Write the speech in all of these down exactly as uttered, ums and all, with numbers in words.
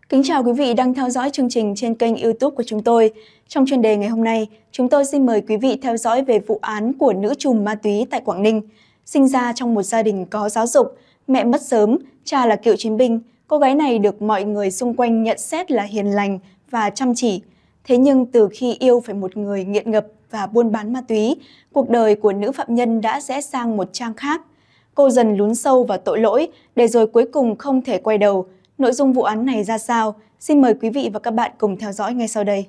Kính chào quý vị đang theo dõi chương trình trên kênh YouTube của chúng tôi. Trong chuyên đề ngày hôm nay, chúng tôi xin mời quý vị theo dõi về vụ án của nữ trùm ma túy tại Quảng Ninh. Sinh ra trong một gia đình có giáo dục, mẹ mất sớm, cha là cựu chiến binh, cô gái này được mọi người xung quanh nhận xét là hiền lành và chăm chỉ. Thế nhưng từ khi yêu phải một người nghiện ngập và buôn bán ma túy, cuộc đời của nữ phạm nhân đã rẽ sang một trang khác. Cô dần lún sâu vào tội lỗi để rồi cuối cùng không thể quay đầu. Nội dung vụ án này ra sao? Xin mời quý vị và các bạn cùng theo dõi ngay sau đây.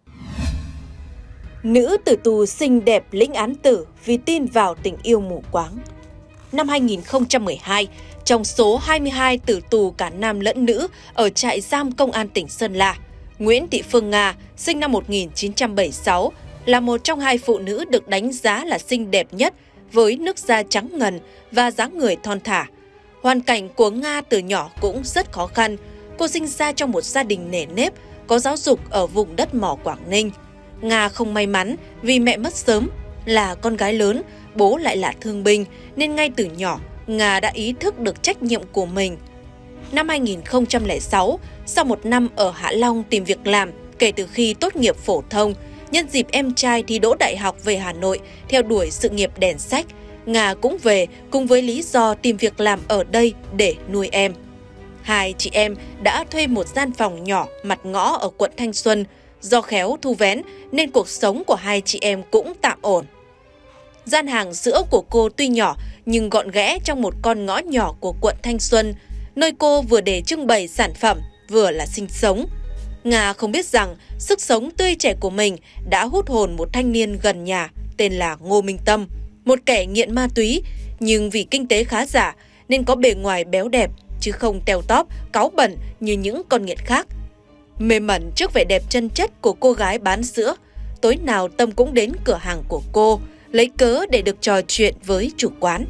Nữ tử tù xinh đẹp lĩnh án tử vì tin vào tình yêu mù quáng. Năm hai nghìn không trăm mười hai, trong số hai mươi hai tử tù cả nam lẫn nữ ở trại giam Công an tỉnh Sơn La, Nguyễn Thị Phương Nga, sinh năm một nghìn chín trăm bảy mươi sáu, là một trong hai phụ nữ được đánh giá là xinh đẹp nhất với nước da trắng ngần và dáng người thon thả. Hoàn cảnh của Nga từ nhỏ cũng rất khó khăn. Cô sinh ra trong một gia đình nề nếp, có giáo dục ở vùng đất mỏ Quảng Ninh. Nga không may mắn vì mẹ mất sớm, là con gái lớn, bố lại là thương binh, nên ngay từ nhỏ, Nga đã ý thức được trách nhiệm của mình. Năm hai nghìn không trăm lẻ sáu, sau một năm ở Hạ Long tìm việc làm kể từ khi tốt nghiệp phổ thông, nhân dịp em trai thi đỗ đại học về Hà Nội theo đuổi sự nghiệp đèn sách, Nga cũng về cùng với lý do tìm việc làm ở đây để nuôi em. Hai chị em đã thuê một gian phòng nhỏ mặt ngõ ở quận Thanh Xuân. Do khéo thu vén nên cuộc sống của hai chị em cũng tạm ổn. Gian hàng sữa của cô tuy nhỏ nhưng gọn ghẽ trong một con ngõ nhỏ của quận Thanh Xuân, nơi cô vừa để trưng bày sản phẩm vừa là sinh sống. Nga không biết rằng sức sống tươi trẻ của mình đã hút hồn một thanh niên gần nhà tên là Ngô Minh Tâm, một kẻ nghiện ma túy, nhưng vì kinh tế khá giả nên có bề ngoài béo đẹp chứ không teo tóp, cáu bẩn như những con nghiện khác. Mê mẩn trước vẻ đẹp chân chất của cô gái bán sữa, tối nào Tâm cũng đến cửa hàng của cô, lấy cớ để được trò chuyện với chủ quán.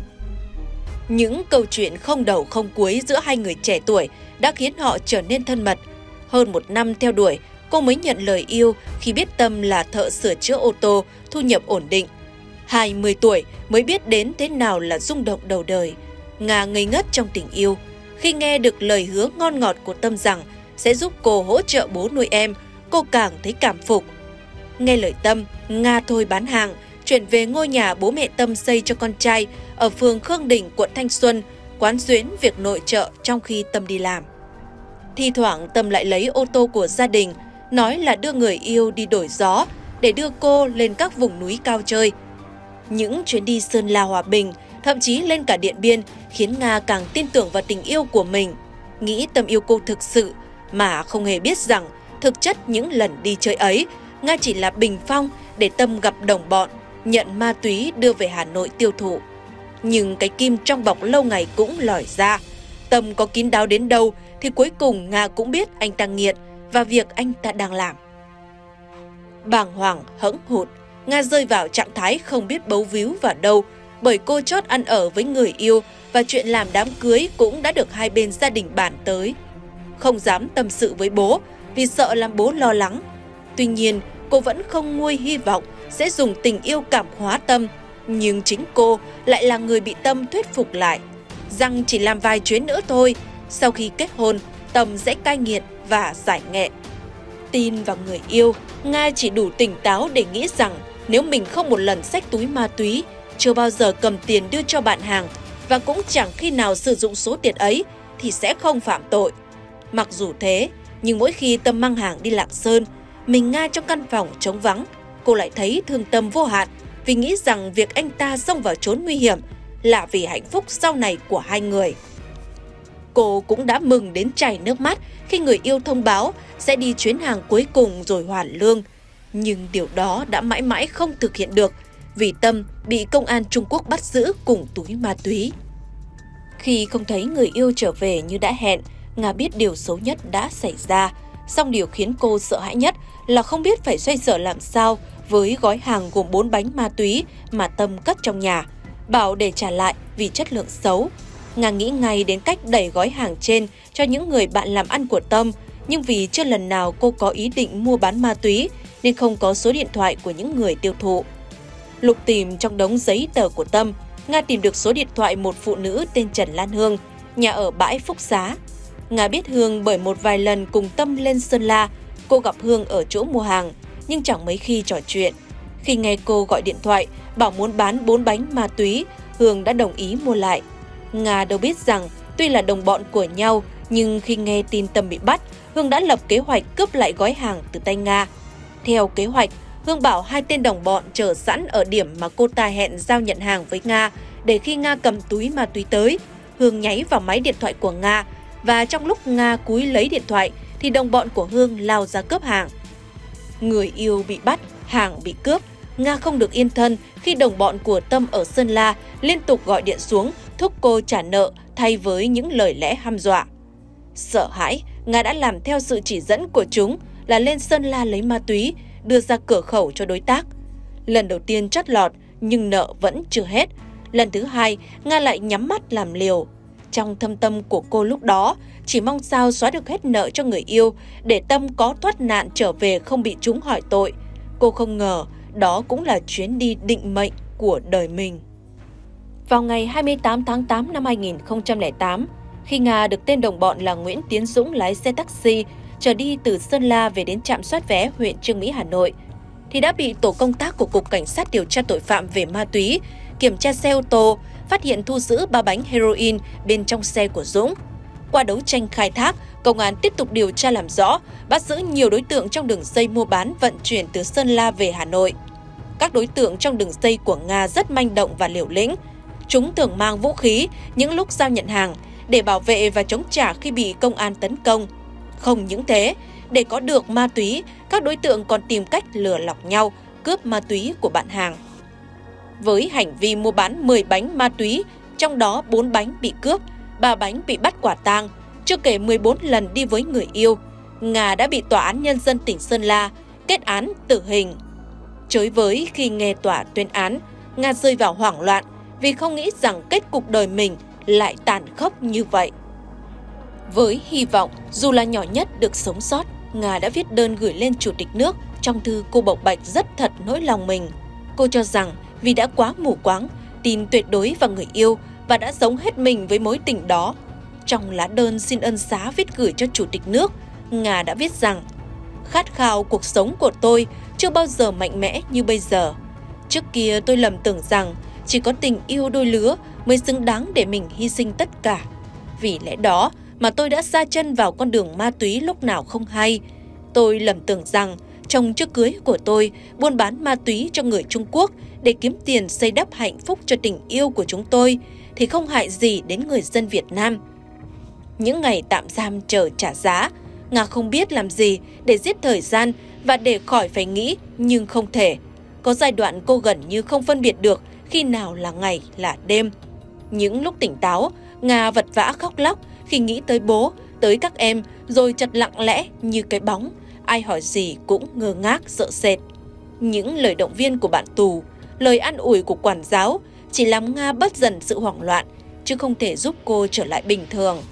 Những câu chuyện không đầu không cuối giữa hai người trẻ tuổi đã khiến họ trở nên thân mật. Hơn một năm theo đuổi, cô mới nhận lời yêu khi biết Tâm là thợ sửa chữa ô tô, thu nhập ổn định. hai mươi tuổi mới biết đến thế nào là rung động đầu đời. Nga ngây ngất trong tình yêu. Khi nghe được lời hứa ngon ngọt của Tâm rằng sẽ giúp cô hỗ trợ bố nuôi em, cô càng thấy cảm phục. Nghe lời Tâm, Nga thôi bán hàng, chuyển về ngôi nhà bố mẹ Tâm xây cho con trai ở phường Khương Đình, quận Thanh Xuân, quán xuyến việc nội trợ trong khi Tâm đi làm. Thi thoảng Tâm lại lấy ô tô của gia đình, nói là đưa người yêu đi đổi gió để đưa cô lên các vùng núi cao chơi. Những chuyến đi Sơn La, Hòa Bình, thậm chí lên cả Điện Biên khiến Nga càng tin tưởng vào tình yêu của mình, nghĩ Tâm yêu cô thực sự, mà không hề biết rằng thực chất những lần đi chơi ấy, Nga chỉ là bình phong để Tâm gặp đồng bọn, nhận ma túy đưa về Hà Nội tiêu thụ. Nhưng cái kim trong bọc lâu ngày cũng lòi ra. Tâm có kín đáo đến đâu thì cuối cùng Nga cũng biết anh ta nghiện và việc anh ta đang làm. Bàng hoàng, hẫng hụt, Nga rơi vào trạng thái không biết bấu víu vào đâu, bởi cô chót ăn ở với người yêu và chuyện làm đám cưới cũng đã được hai bên gia đình bàn tới. Không dám tâm sự với bố vì sợ làm bố lo lắng. Tuy nhiên, cô vẫn không nguôi hy vọng sẽ dùng tình yêu cảm hóa Tâm, nhưng chính cô lại là người bị Tâm thuyết phục lại rằng chỉ làm vài chuyến nữa thôi, sau khi kết hôn, Tâm sẽ cai nghiện và giải nghệ. Tin vào người yêu, Nga chỉ đủ tỉnh táo để nghĩ rằng nếu mình không một lần xách túi ma túy, chưa bao giờ cầm tiền đưa cho bạn hàng và cũng chẳng khi nào sử dụng số tiền ấy thì sẽ không phạm tội. Mặc dù thế, nhưng mỗi khi Tâm mang hàng đi Lạng Sơn, mình Nga trong căn phòng trống vắng, cô lại thấy thương Tâm vô hạn vì nghĩ rằng việc anh ta xông vào chốn nguy hiểm là vì hạnh phúc sau này của hai người. Cô cũng đã mừng đến chảy nước mắt khi người yêu thông báo sẽ đi chuyến hàng cuối cùng rồi hoàn lương. Nhưng điều đó đã mãi mãi không thực hiện được vì Tâm bị công an Trung Quốc bắt giữ cùng túi ma túy. Khi không thấy người yêu trở về như đã hẹn, Nga biết điều xấu nhất đã xảy ra. Song điều khiến cô sợ hãi nhất là không biết phải xoay sở làm sao với gói hàng gồm bốn bánh ma túy mà Tâm cất trong nhà, bảo để trả lại vì chất lượng xấu. Nga nghĩ ngay đến cách đẩy gói hàng trên cho những người bạn làm ăn của Tâm, nhưng vì chưa lần nào cô có ý định mua bán ma túy nên không có số điện thoại của những người tiêu thụ. Lục tìm trong đống giấy tờ của Tâm, Nga tìm được số điện thoại một phụ nữ tên Trần Lan Hương, nhà ở bãi Phúc Xá. Nga biết Hương bởi một vài lần cùng Tâm lên Sơn La. Cô gặp Hương ở chỗ mua hàng, nhưng chẳng mấy khi trò chuyện. Khi nghe cô gọi điện thoại, bảo muốn bán bốn bánh ma túy, Hương đã đồng ý mua lại. Nga đâu biết rằng, tuy là đồng bọn của nhau, nhưng khi nghe tin Tâm bị bắt, Hương đã lập kế hoạch cướp lại gói hàng từ tay Nga. Theo kế hoạch, Hương bảo hai tên đồng bọn chờ sẵn ở điểm mà cô ta hẹn giao nhận hàng với Nga, để khi Nga cầm túi ma túy tới, Hương nháy vào máy điện thoại của Nga, và trong lúc Nga cúi lấy điện thoại thì đồng bọn của Hương lao ra cướp hàng. Người yêu bị bắt, hàng bị cướp. Nga không được yên thân khi đồng bọn của Tâm ở Sơn La liên tục gọi điện xuống thúc cô trả nợ thay với những lời lẽ hăm dọa. Sợ hãi, Nga đã làm theo sự chỉ dẫn của chúng là lên Sơn La lấy ma túy, đưa ra cửa khẩu cho đối tác. Lần đầu tiên chót lọt nhưng nợ vẫn chưa hết. Lần thứ hai, Nga lại nhắm mắt làm liều. Trong thâm tâm của cô lúc đó, chỉ mong sao xóa được hết nợ cho người yêu để Tâm có thoát nạn trở về không bị chúng hỏi tội. Cô không ngờ đó cũng là chuyến đi định mệnh của đời mình. Vào ngày hai mươi tám tháng tám năm hai nghìn không trăm lẻ tám, khi Nga được tên đồng bọn là Nguyễn Tiến Dũng lái xe taxi chở đi từ Sơn La về đến trạm soát vé huyện Chương Mỹ, Hà Nội, thì đã bị tổ công tác của Cục Cảnh sát điều tra tội phạm về ma túy kiểm tra xe ô tô, phát hiện thu giữ ba bánh heroin bên trong xe của Dũng. Qua đấu tranh khai thác, công an tiếp tục điều tra làm rõ, bắt giữ nhiều đối tượng trong đường dây mua bán vận chuyển từ Sơn La về Hà Nội. Các đối tượng trong đường dây của Nga rất manh động và liều lĩnh. Chúng thường mang vũ khí những lúc giao nhận hàng để bảo vệ và chống trả khi bị công an tấn công. Không những thế, để có được ma túy, các đối tượng còn tìm cách lừa lọc nhau, cướp ma túy của bạn hàng. Với hành vi mua bán mười bánh ma túy, trong đó bốn bánh bị cướp, ba bánh bị bắt quả tang, chưa kể mười bốn lần đi với người yêu, Nga đã bị Tòa án Nhân dân tỉnh Sơn La kết án tử hình. Chới với khi nghe tòa tuyên án, Nga rơi vào hoảng loạn vì không nghĩ rằng kết cục đời mình lại tàn khốc như vậy. Với hy vọng dù là nhỏ nhất được sống sót, Nga đã viết đơn gửi lên Chủ tịch nước. Trong thư cô bộc bạch rất thật nỗi lòng mình. Cô cho rằng vì đã quá mù quáng, tin tuyệt đối vào người yêu và đã sống hết mình với mối tình đó. Trong lá đơn xin ân xá viết gửi cho Chủ tịch nước, Nga đã viết rằng: khát khao cuộc sống của tôi chưa bao giờ mạnh mẽ như bây giờ. Trước kia tôi lầm tưởng rằng chỉ có tình yêu đôi lứa mới xứng đáng để mình hy sinh tất cả. Vì lẽ đó mà tôi đã sa chân vào con đường ma túy lúc nào không hay. Tôi lầm tưởng rằng chồng trước cưới của tôi buôn bán ma túy cho người Trung Quốc để kiếm tiền xây đắp hạnh phúc cho tình yêu của chúng tôi thì không hại gì đến người dân Việt Nam. Những ngày tạm giam chờ trả giá, Nga không biết làm gì để giết thời gian và để khỏi phải nghĩ nhưng không thể. Có giai đoạn cô gần như không phân biệt được khi nào là ngày là đêm. Những lúc tỉnh táo, Nga vật vã khóc lóc khi nghĩ tới bố, tới các em, rồi chật lặng lẽ như cái bóng. Ai hỏi gì cũng ngơ ngác sợ sệt. Những lời động viên của bạn tù, lời an ủi của quản giáo chỉ làm Nga bớt dần sự hoảng loạn, chứ không thể giúp cô trở lại bình thường.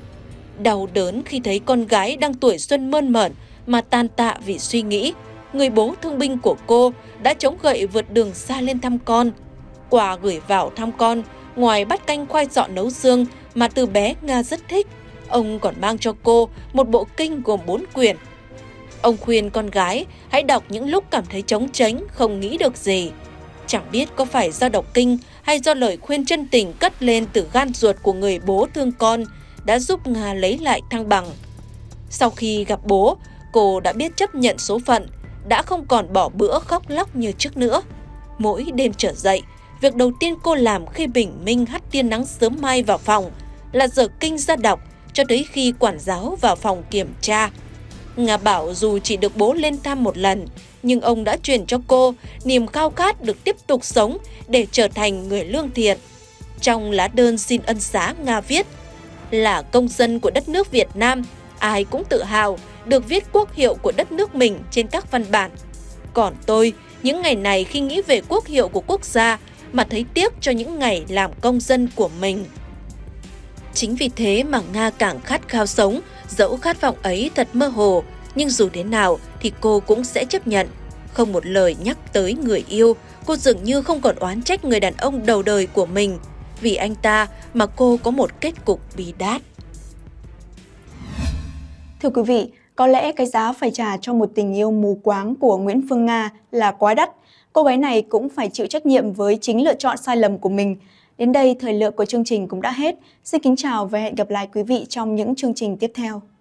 Đau đớn khi thấy con gái đang tuổi xuân mơn mởn mà tan tạ vì suy nghĩ, người bố thương binh của cô đã chống gậy vượt đường xa lên thăm con. Quà gửi vào thăm con, ngoài bát canh khoai sọ nấu xương mà từ bé Nga rất thích, ông còn mang cho cô một bộ kinh gồm bốn quyển. Ông khuyên con gái hãy đọc những lúc cảm thấy trống tránh, không nghĩ được gì. Chẳng biết có phải do đọc kinh hay do lời khuyên chân tình cất lên từ gan ruột của người bố thương con đã giúp Nga lấy lại thăng bằng. Sau khi gặp bố, cô đã biết chấp nhận số phận, đã không còn bỏ bữa khóc lóc như trước nữa. Mỗi đêm trở dậy, việc đầu tiên cô làm khi bình minh hắt tia nắng sớm mai vào phòng là dở kinh ra đọc cho tới khi quản giáo vào phòng kiểm tra. Nga bảo dù chỉ được bố lên thăm một lần, nhưng ông đã truyền cho cô niềm khao khát được tiếp tục sống để trở thành người lương thiện. Trong lá đơn xin ân xá, Nga viết: là công dân của đất nước Việt Nam, ai cũng tự hào được viết quốc hiệu của đất nước mình trên các văn bản. Còn tôi, những ngày này khi nghĩ về quốc hiệu của quốc gia mà thấy tiếc cho những ngày làm công dân của mình. Chính vì thế mà Nga càng khát khao sống, dẫu khát vọng ấy thật mơ hồ, nhưng dù thế nào thì cô cũng sẽ chấp nhận. Không một lời nhắc tới người yêu, cô dường như không còn oán trách người đàn ông đầu đời của mình. Vì anh ta mà cô có một kết cục bi đát. Thưa quý vị, có lẽ cái giá phải trả cho một tình yêu mù quáng của Nguyễn Phương Nga là quá đắt. Cô gái này cũng phải chịu trách nhiệm với chính lựa chọn sai lầm của mình. Đến đây, thời lượng của chương trình cũng đã hết. Xin kính chào và hẹn gặp lại quý vị trong những chương trình tiếp theo.